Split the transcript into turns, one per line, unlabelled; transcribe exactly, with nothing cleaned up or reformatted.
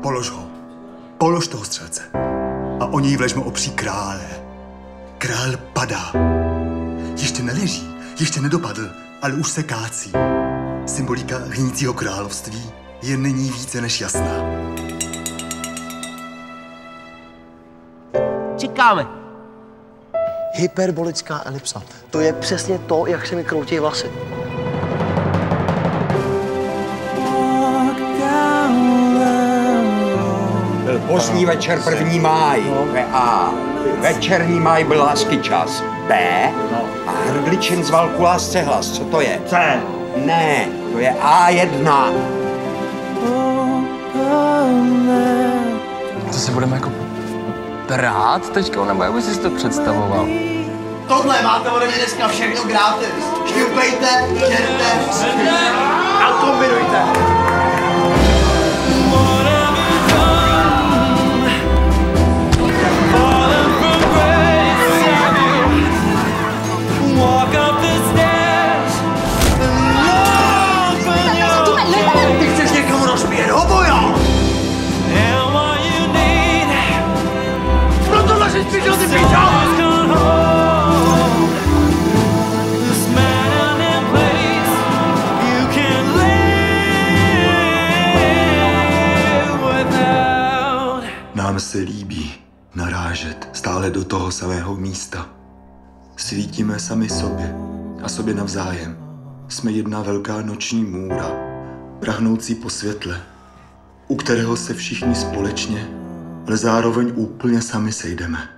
polož ho. Polož toho střelce. A o něj vležme opří krále. Král padá. Ještě neleží, ještě nedopadl, ale už se kácí. Symbolika hnícího království je nyní více než jasná.
Čekáme.
Hyperbolická elipsa. To je přesně to, jak se mi kroutí vlasy.
Byl pozdní večer první máj. To je A. Večerní máj byl lásky čas. B. A Hrdličin zval kulásce hlas. Co to je?
C.
Ne, to je A jedna.
Co si budeme jako brát teďka, nebo jak bys si to představoval?
Tohle máte ode mě dneska všechno gratis. Šťupejte, čerte a kombinujte. Ty chceš někomu rozbíjet hoboja? Pro tohle jsi spíšel ty píča!
Nám se líbí narážet stále do toho samého místa. Svítíme sami sobě a sobě navzájem. Jsme jedna velká noční můra, prahnoucí po světle, u kterého se všichni společně, ale zároveň úplně sami sejdeme.